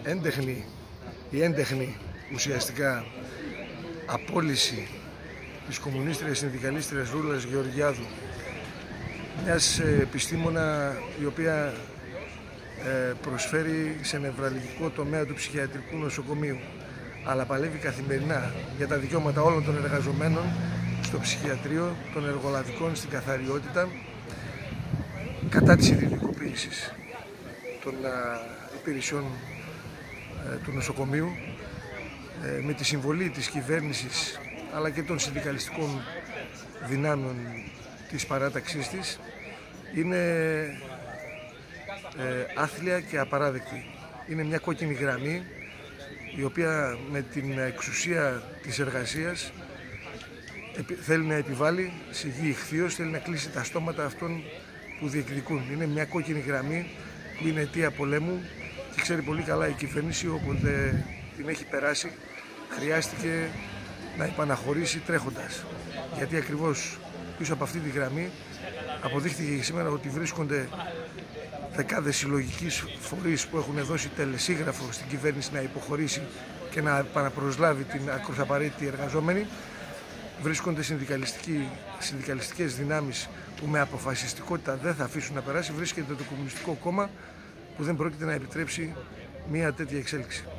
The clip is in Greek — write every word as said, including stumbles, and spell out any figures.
έντεχνη, η έντεχνη ουσιαστικά απόλυση της κομμουνίστριας συνδικαλίστριας Ρούλας Γεωργιάδου, μιας επιστήμονα η οποία προσφέρει σε νευραλγικό τομέα του ψυχιατρικού νοσοκομείου, αλλά παλεύει καθημερινά για τα δικαιώματα όλων των εργαζομένων στο ψυχιατρίο, των εργολαβικών στην καθαριότητα, κατά της ιδιωτικοποίησης των υπηρεσιών του νοσοκομείου, με τη συμβολή της κυβέρνησης αλλά και των συνδικαλιστικών δυνάμεων της παράταξής της, είναι ε, άθλια και απαράδεκτη. Είναι μια κόκκινη γραμμή η οποία με την εξουσία της εργασίας θέλει να επιβάλλει σε γη ηχθείως, θέλει να κλείσει τα στόματα αυτών που διεκδικούν. Είναι μια κόκκινη γραμμή που είναι αιτία πολέμου και ξέρει πολύ καλά η κυβέρνηση, όποτε την έχει περάσει χρειάστηκε να υπαναχωρήσει τρέχοντας. Γιατί ακριβώς πίσω από αυτή τη γραμμή αποδείχθηκε σήμερα ότι βρίσκονται δεκάδες συλλογικοί φορείς που έχουν δώσει τελεσίγραφο στην κυβέρνηση να υποχωρήσει και να παραπροσλάβει την ακροσαπαρήτητη εργαζόμενη. Βρίσκονται συνδικαλιστικές δυνάμεις που με αποφασιστικότητα δεν θα αφήσουν να περάσει. Βρίσκεται το Κομμουνιστικό Κόμμα που δεν πρόκειται να επιτρέψει μια τέτοια εξέλιξη.